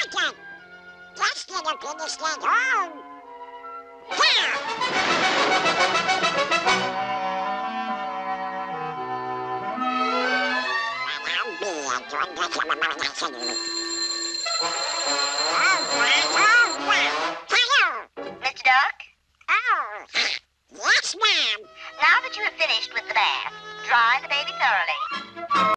second. Destin finished at home. Mr. Duck? Oh, yes, ma'am. Now that you have finished with the bath, dry the baby thoroughly.